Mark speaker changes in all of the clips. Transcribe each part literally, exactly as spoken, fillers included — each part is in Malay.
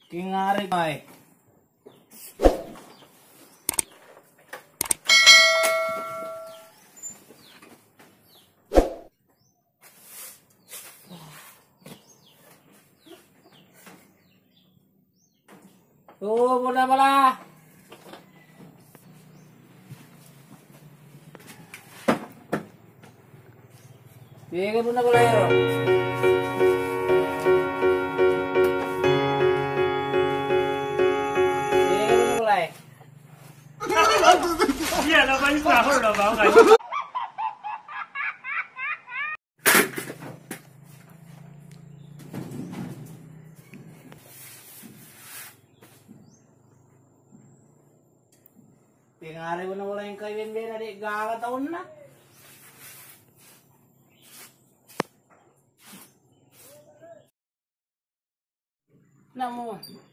Speaker 1: Kingari bay. Tuh, bola bola. Tiga bola bola yo.
Speaker 2: Iya, lo paling sahur lo bang.
Speaker 1: Tingari mo na wala yung kay Ben-Ben na di gaga taon na. Namo.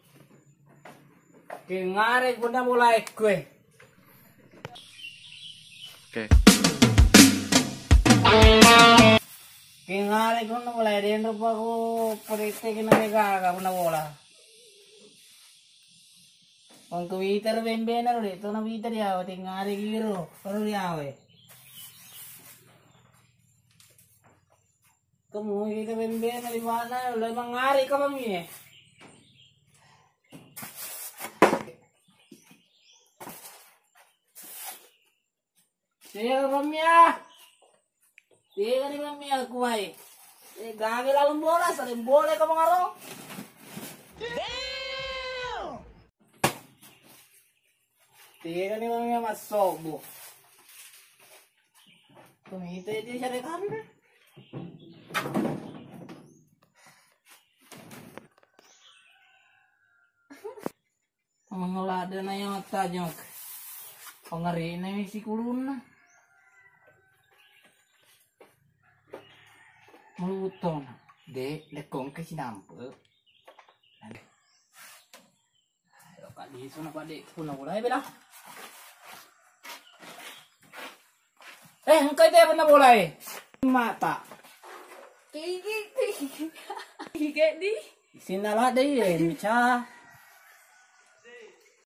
Speaker 1: Tingari mo na wala ikwe.
Speaker 3: Okay.
Speaker 1: Tingari ko na wala rin pa ko parete kinagaga ko na wala. Ang Twitter Ben-Ben na ulit, ito na Twitter yaw, tingari giro, pero yaw eh. Kamuhi kita Ben-Ben na limana, wala mangari ka mami eh. Siya ka mami ah! Siya ka ni mami ah, kumay. Eh, gagi lalong bola, saling bola ka mga ro. Tiga ni mami masok. Kumita itu siya rekan. Mengolada na yung tajok. Pangari na yung si kulun na. Mulutong. De, lekong ke sinampo. Ayo kali iso na pade kuna ulay bela. Eh, hangkay tayo na bulay. Mata.
Speaker 4: Kiki, kiki di.
Speaker 1: Sinala deh, mica.